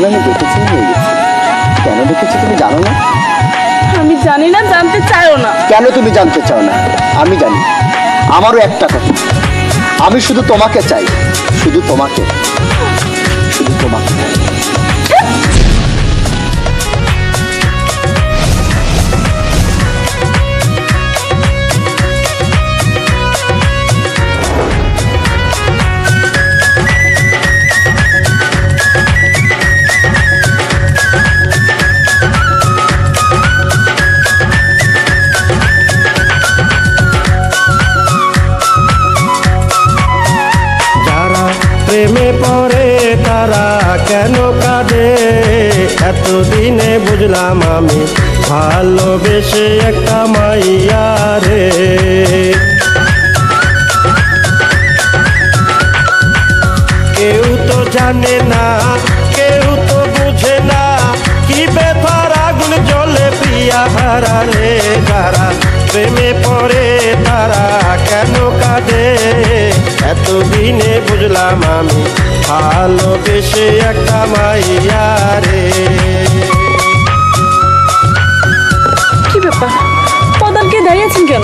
আমি দেখেছি হয়ে গেছি। কেন দেখেছি তুমি জানো না? আমি জানি না, জানতে চাইও না। কেন তুমি জানতে চাও না? আমি জানি। আমারও একটা কথা, আমি শুধু তোমাকে চাই, শুধু তোমাকে, শুধু তোমাকে। প্রেমে পড়ে তারা কেন কাঁদে, এতদিনে বুঝলাম আমি ভালোবেসে একটা মাইয়া রে। কেউ তো জানে না, কেউ তো বুঝে না, কি ব্যথার আগুন জ্বলে প্রিয়া হারা রে। যারা প্রেমে পড়ে তারা কেন কাঁদে, এতদিনে বুঝলাম আমি ভালোবেসে একটা মাইয়া রে। কি ব্যাপার, পদানকে দাঁড়িয়েছেন কেন?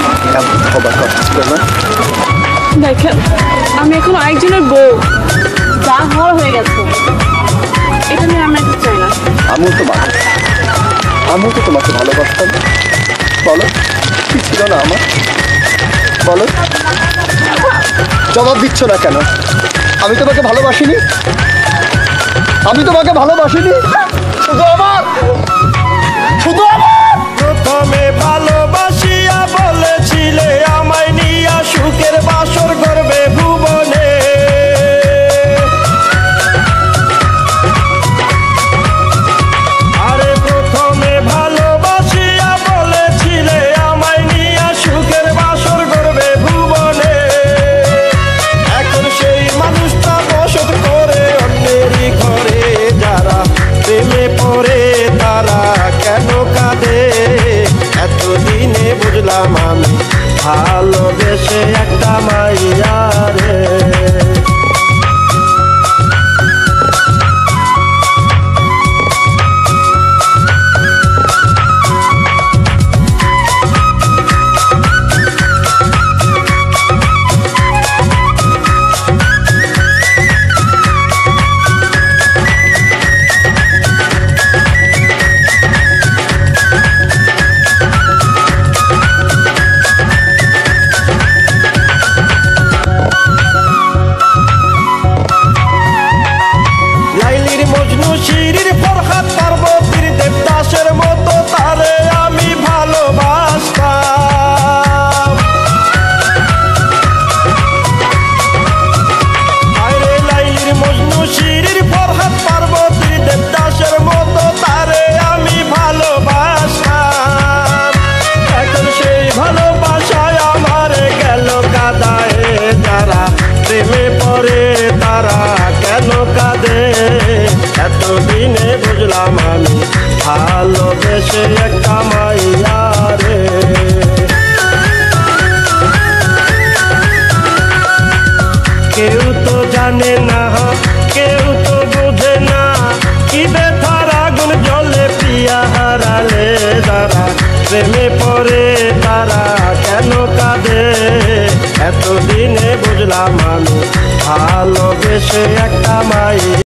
দেখেন, আমি এখন আরেকজনের বউ, যা হওয়ার হয়ে গেছে, এটা নিয়ে আমরা একটু চাই না। আমিও তো তোমাকে ভালোবাসতাম। বলো কি ছিল না আমার, বলো। জবাব দিচ্ছ না কেন? আমি তোমাকে ভালোবাসিনি, আমি তোমাকে ভালোবাসিনি। শুধু আমার, শুধু আমার। প্রথমে ভালোবাসিয়া বলেছিলে আমায় নিয়া সুখের বাসর করবে ভুবনে। আরে প্রথমে ভালোবাসিয়া বলেছিলে আমায় নিয়া সুখের বাসর করবে ভুবনে। এখন সেই মানুষটা বসত করে অন্যেরই ঘরে। যারা প্রেমে পড়ে তারা কেন কাঁদে, এতদিনে বুঝলাম আমি ভালোবেসে একটা মাইয়া রে। প্রেমে পড়ে তারা কেন কাঁদে, এতদিনে বুঝলাম আমি ভালোবেসে একটা মাইয়া রে। কেউ তো জানে না, কেউ তো বুঝে না, কি ব্যথার আগুন জ্বলে প্রিয়া হারালে। যারা প্রেমে পড়ে তারা কেন কাঁদে, এতদিনে বুঝলাম আমি ভালোবেসে একটা মাই।